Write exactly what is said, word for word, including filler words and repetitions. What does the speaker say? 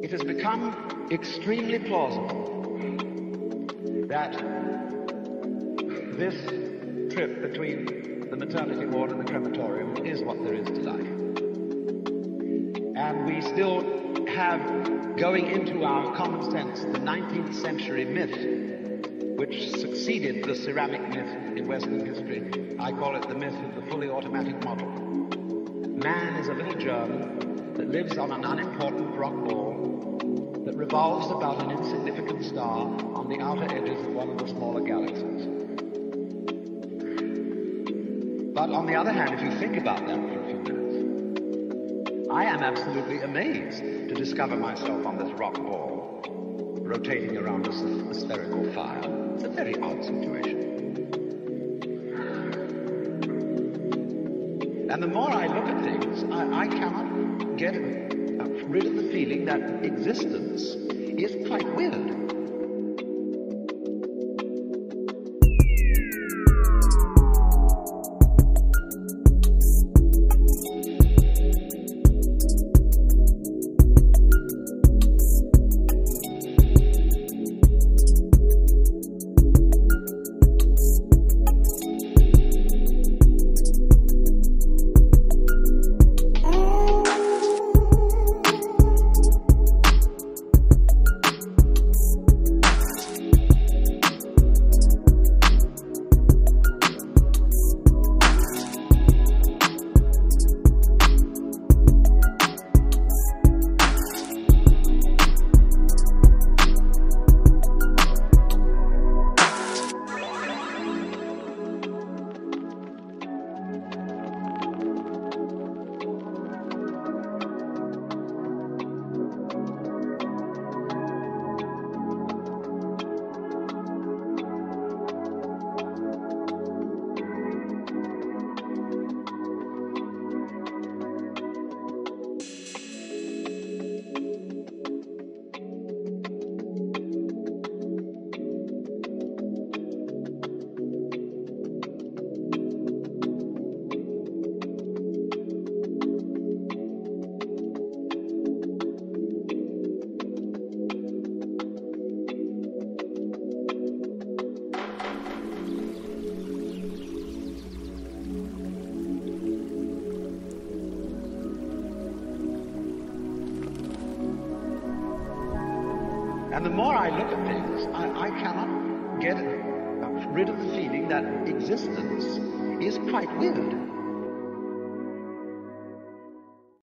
it has become extremely plausible that this trip between the maternity ward and the crematorium is what there is to life. And we still have going into our common sense the nineteenth century myth which succeeded the ceramic myth in Western history. I call it the myth of the fully automatic model. Man is a little germ that lives on an unimportant rock ball that revolves about an insignificant star on the outer edges of one of the smaller galaxies. But on the other hand, if you think about that for a few minutes, I am absolutely amazed to discover myself on this rock ball, rotating around a, a spherical fire. It's a very odd situation. And the more I look at things, I, I cannot get rid of the feeling that existence is quite weird. And the more I look at things, I, I cannot get rid of the feeling that existence is quite weird.